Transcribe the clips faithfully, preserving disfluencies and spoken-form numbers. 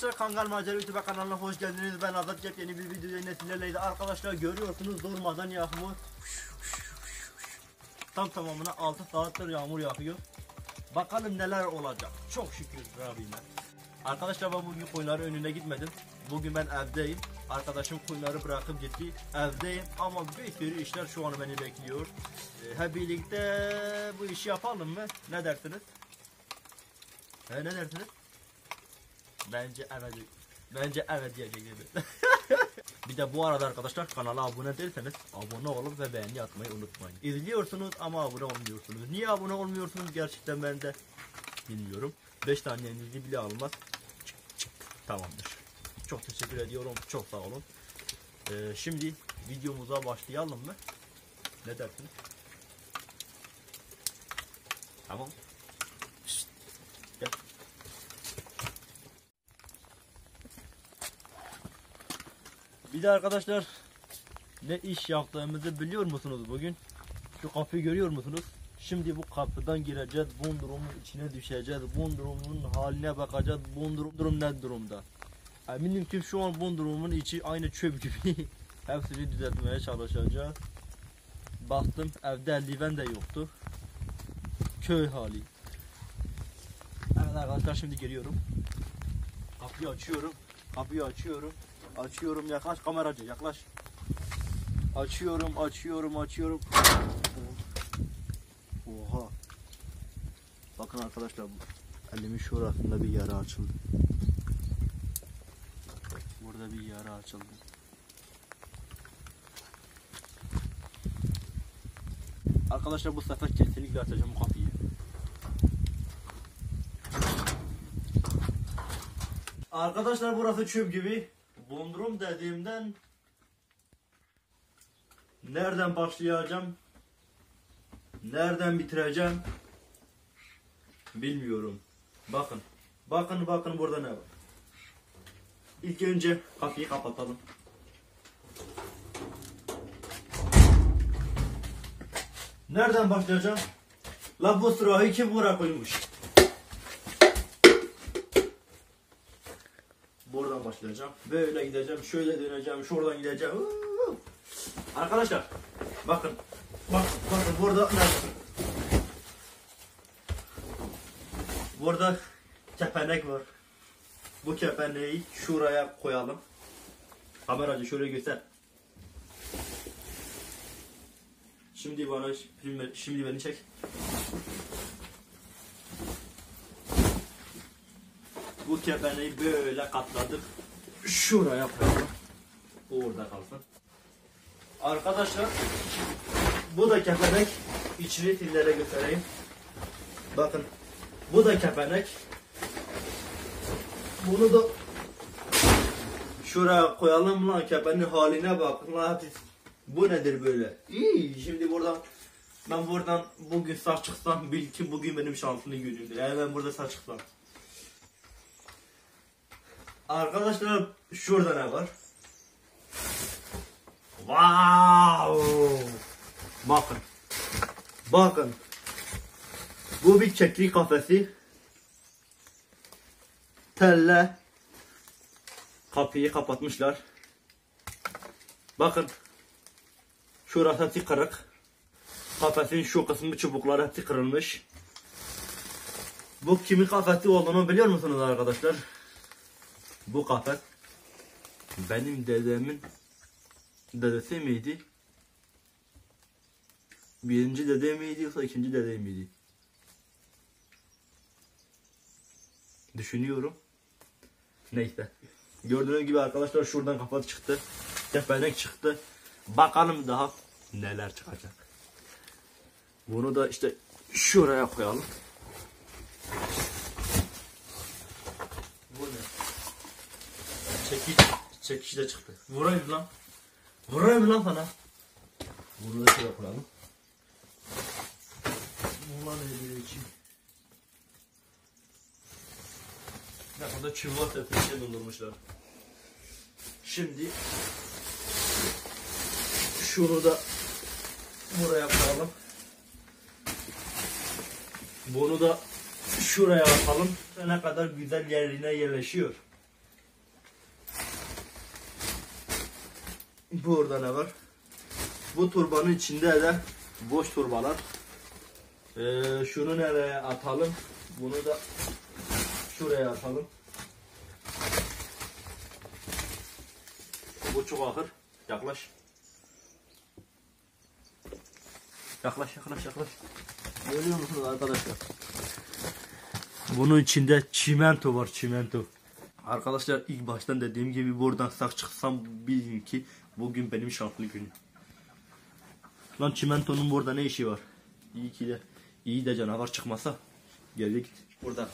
Arkadaşlar Kangal Macera YouTube kanalına hoş geldiniz. Ben Azat, yeni bir video yine sizlerleydi. Arkadaşlar görüyorsunuz durmadan yağmur. Tam tamamına altı saattir yağmur yağıyor. Bakalım neler olacak. Çok şükür Rabbime. Arkadaşlar ben bugün koyunların önüne gitmedim. Bugün ben evdeyim. Arkadaşım koyunları bırakıp gitti. Evdeyim ama bir sürü işler şu an beni bekliyor. Ee, hep birlikte bu işi yapalım mı? Ne dersiniz? He, ne dersiniz? Bence evet. Bence evet diyecek gibi. Bir de bu arada arkadaşlar kanala abone değilseniz abone olun ve beğeni atmayı unutmayın. İzliyorsunuz ama abone olmuyorsunuz. Niye abone olmuyorsunuz gerçekten ben de bilmiyorum. beş tanenizi bile almaz. Çık, çık. Tamamdır. Çok teşekkür ediyorum. Çok sağ olun. Ee, şimdi videomuza başlayalım mı? Ne dersiniz? Tamam. Şişt. Gel. Bir de arkadaşlar ne iş yaptığımızı biliyor musunuz bugün? Şu kapıyı görüyor musunuz? Şimdi bu kapıdan gireceğiz, bu durumun içine düşeceğiz, bu durumun haline bakacağız, bu durum, durum ne durumda? Eminim ki şu an bu durumun içi aynı çöp gibi. Hepsini düzeltmeye çalışacağız. Baktım evde eldiven de yoktu. Köy hali. Evet arkadaşlar şimdi giriyorum. Kapıyı açıyorum. Kapıyı açıyorum. Açıyorum, yaklaş kameracı, yaklaş. Açıyorum, açıyorum, açıyorum. Oha. Bakın arkadaşlar, elimin şurasında bir yara açıldı. Burada bir yara açıldı. Arkadaşlar bu sefer kesinlikle açacağım bu kapıyı. Arkadaşlar burası çöp gibi. Bodrum dediğimden nereden başlayacağım, nereden bitireceğim bilmiyorum. Bakın, bakın, bakın burada ne var. İlk önce kapıyı kapatalım. Nereden başlayacağım? La bu sırayı kim buraya koymuş? Buradan başlayacağım. Böyle gideceğim. Şöyle döneceğim. Şuradan gideceğim. Arkadaşlar bakın. Bakın. Bakın burada ne? Burada kepenek var. Bu kepeneği şuraya koyalım. Kameracı şöyle göster. Şimdi bana şimdi beni çek. Bu kepeneği böyle katladık. Şuraya koyalım. Orada kalsın. Arkadaşlar bu da kepenek. İçini sizlere göstereyim. Bakın. Bu da kepenek. Bunu da şuraya koyalım lan, kepenin haline bakın lan. Bu nedir böyle? İyi. Şimdi buradan ben buradan bugün sağ çıksam bil ki bugün benim şansımı görüyordur. Yani ben burada sağ çıksam. Arkadaşlar şurada ne var? Wow! Bakın. Bakın. Bu bir keklik kafesi. Telle kapıyı kapatmışlar. Bakın. Şurası hepsi kırık. Kafesin şu kısmı çubukları hepsi kırılmış. Bu kimin kafesi olduğunu biliyor musunuz arkadaşlar? Bu kafes benim dedemin dedesi miydi? Birinci dede miydi yoksa ikinci dede miydi? Düşünüyorum. Neyse. Gördüğünüz gibi arkadaşlar şuradan kafa çıktı. Kepenek çıktı. Bakalım daha neler çıkacak. Bunu da işte şuraya koyalım. Bu ne? Çekiç, çekiç de çıktı. Vurayım lan. Vurayım lan sana. Bunu da şuraya koyalım. Ulan ne için. Ne kadar çuval tepesiyle doldurmuşlar. Şimdi şunu da buraya koyalım. Bunu da şuraya atalım. Ne kadar güzel yerine yerleşiyor. Burada ne var? Bu turbanın içinde de boş turbalar. Ee, şunu nereye atalım? Bunu da şuraya atalım. Bu çok ağır. Yaklaş. Yaklaş, yaklaş, yaklaş. Görüyor musunuz arkadaşlar? Bunun içinde çimento var, çimento. Arkadaşlar ilk baştan dediğim gibi buradan sağ çıksam bilin ki bugün benim şanslı günüm. Lan çimentonun burada ne işi var? İyi ki de, iyi de canavar çıkmasa. Geriye git. Burada.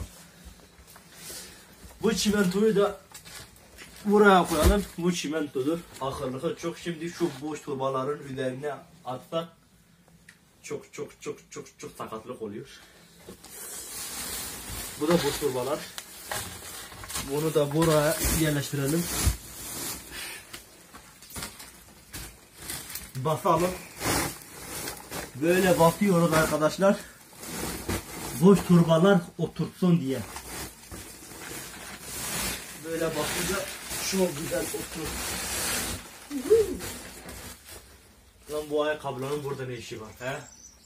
Bu çimentoyu da buraya koyalım. Bu çimentodur. Ahırlığı çok. Şimdi şu boş turbaların üzerine atsak çok çok çok çok çok sakatlık oluyor. Bu da boş turbalar. Bunu da buraya yerleştirelim. Basalım. Böyle basıyoruz arkadaşlar. Boş turbalar otursun diye. Böyle basınca çok güzel oturur. Lan bu ayakkabıların burada ne işi var he?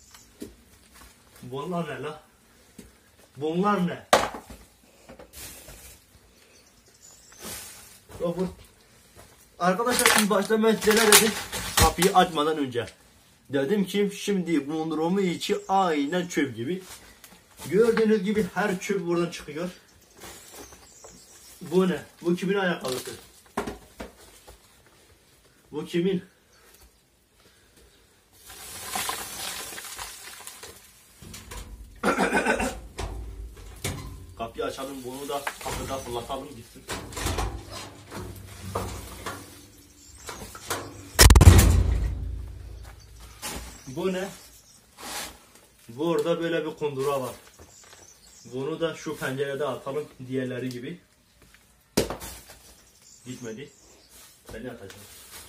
Bunlar ne la? Bunlar ne? Bu. Arkadaşlar ilk başta ben size ne dedim? Kapıyı açmadan önce. Dedim ki şimdi bunun içi aynen çöp gibi. Gördüğünüz gibi her çöp buradan çıkıyor. Bu ne? Bu kimin ayakkabısı? Bu kimin? Kapıyı açalım, bunu da kapıda fırlatalım gitsin. Bu ne? Burada böyle bir kundura var. Bunu da şu pencerede atalım diğerleri gibi. Gitmedi. Seni atacağım.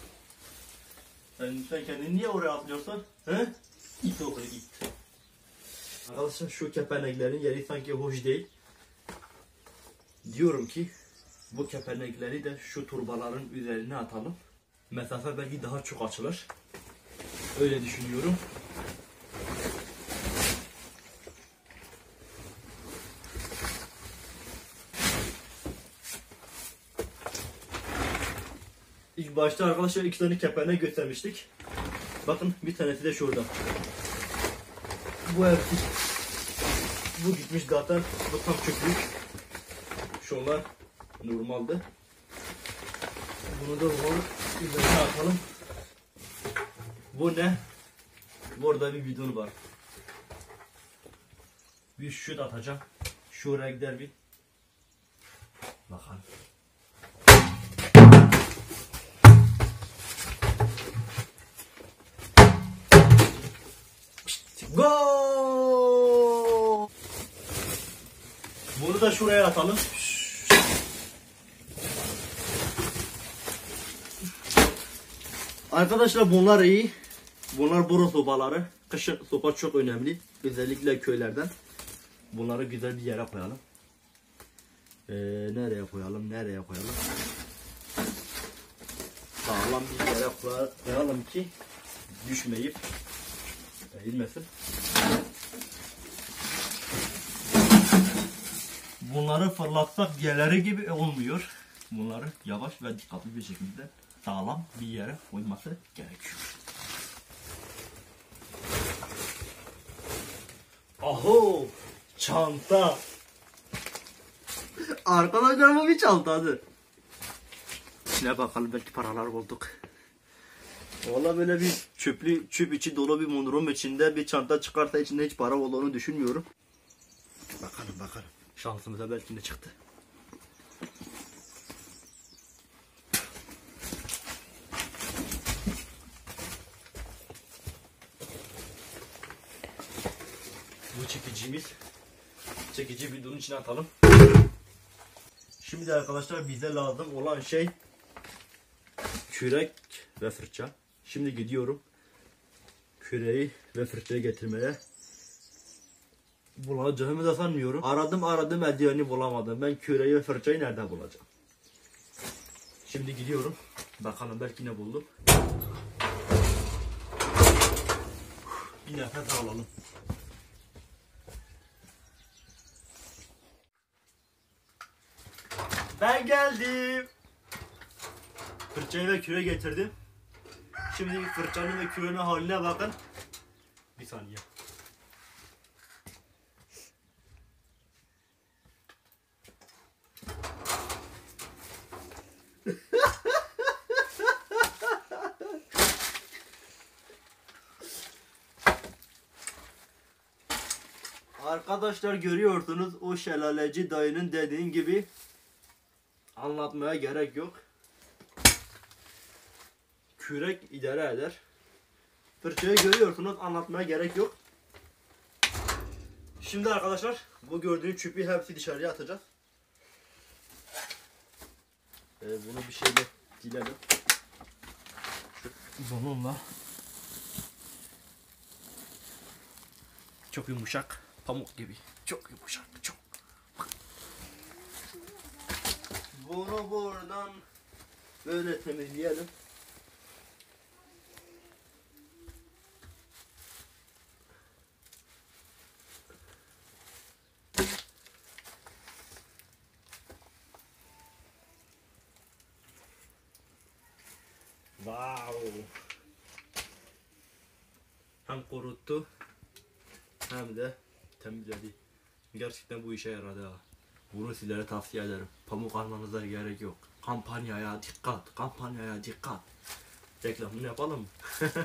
Sen, sen kendini niye oraya atlıyorsun? He? İt oraya it. Arkadaşlar şu kepeneklerin yeri sanki hoş değil. Diyorum ki bu kepenekleri de şu turbaların üzerine atalım. Mesafe belki daha çok açılır. Öyle düşünüyorum. İlk başta arkadaşlar iki tane kepenek göstermiştik. Bakın bir tanesi de şurada. Bu hepsi. Bu gitmiş zaten. Bu tam çöplük. Şunlar normalde. Bunu da üzerine atalım. Bu ne? Burada bir bidon var. Bir şut atacağım. Şuraya gider bir. Bakalım. Gol! Bunu da şuraya atalım. Arkadaşlar bunlar iyi. Bunlar boru sopaları. Kışın sopa çok önemli. Özellikle köylerden. Bunları güzel bir yere koyalım. Ee, nereye koyalım? Nereye koyalım? Sağlam bir yere koyalım ki düşmeyip eğilmesin. Bunları fırlatsak diğerleri gibi olmuyor. Bunları yavaş ve dikkatli bir şekilde sağlam bir yere koyması gerekiyor. Aho! Çanta! Arkadaşlar bu bir çantadır. İçine bakalım, belki paralar bulduk. Valla böyle bir çöplü, çöp içi dolu bir mundurum içinde bir çanta çıkarsa içinde hiç para olduğunu düşünmüyorum. Bakalım bakalım. Şansımıza belki ne çıktı. Bu çekicimiz. Çekici bidonun içine atalım. Şimdi de arkadaşlar bize lazım olan şey kürek ve fırça. Şimdi gidiyorum küreği ve fırçayı getirmeye. Bulacağımı da sanmıyorum. Aradım aradım eldiveni bulamadım. Ben küreği ve fırçayı nereden bulacağım? Şimdi gidiyorum. Bakalım belki ne buldum. Bir nefes alalım. Ben geldim. Fırçayı ve küre getirdim. Şimdi fırçanın ve kürenin haline bakın. Bir saniye. Arkadaşlar görüyorsunuz, o şelaleci dayının dediğin gibi anlatmaya gerek yok. Kürek idare eder. Fırçayı görüyorsunuz, anlatmaya gerek yok. Şimdi arkadaşlar bu gördüğünüz çöpü hepsi dışarıya atacağız. Ee, bunu bir şeyle dilelim. Şu bununla. Çok yumuşak, pamuk gibi. Çok yumuşak, çok. Bunu buradan böyle temizleyelim. Wow. Hem kuruttu hem de temizledi. Gerçekten bu işe yaradı ha. Bunu sizlere tavsiye ederim. Pamuk almanıza gerek yok. Kampanyaya dikkat, kampanyaya dikkat. Reklamını yapalım mı?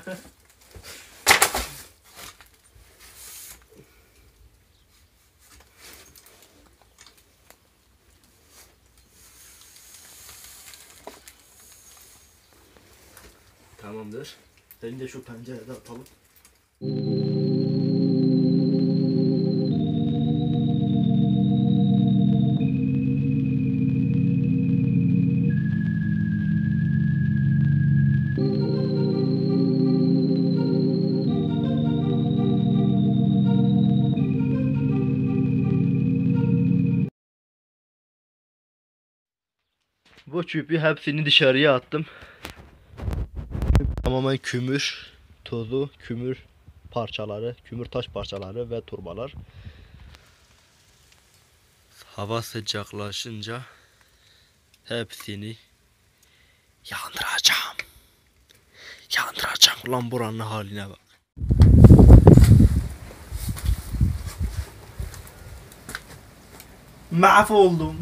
Tamamdır. Seni de şu pencerede atalım. Bu çöpü hepsini dışarıya attım. Tamamen kümür, tozu, kümür parçaları, kümür taş parçaları ve turbalar. Hava sıcaklaşınca hepsini yandıracağım. Yandıracağım. Ulan buranın haline bak. Mahvoldum.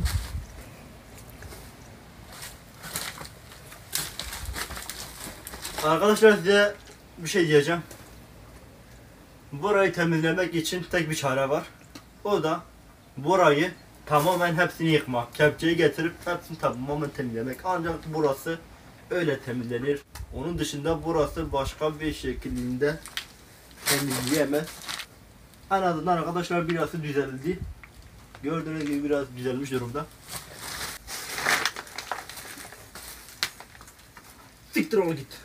Arkadaşlar size bir şey diyeceğim. Burayı temizlemek için tek bir çare var. O da burayı tamamen hepsini yıkmak. Kepçeyi getirip hepsini tamamen temizlemek. Ancak burası öyle temizlenir. Onun dışında burası başka bir şekilde temizleyemez. En azından arkadaşlar biraz düzeldi. Gördüğünüz gibi biraz düzelmiş durumda. Siktir onu git.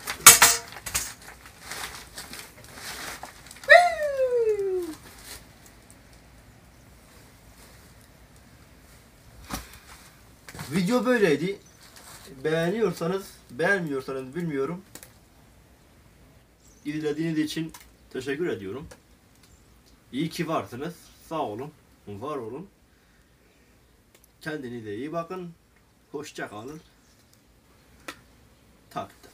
Video böyleydi. Beğeniyorsanız, beğenmiyorsanız bilmiyorum. İzlediğiniz için teşekkür ediyorum. İyi ki varsınız. Sağ olun, var olun. Kendinize iyi bakın. Hoşça kalın. Takipte.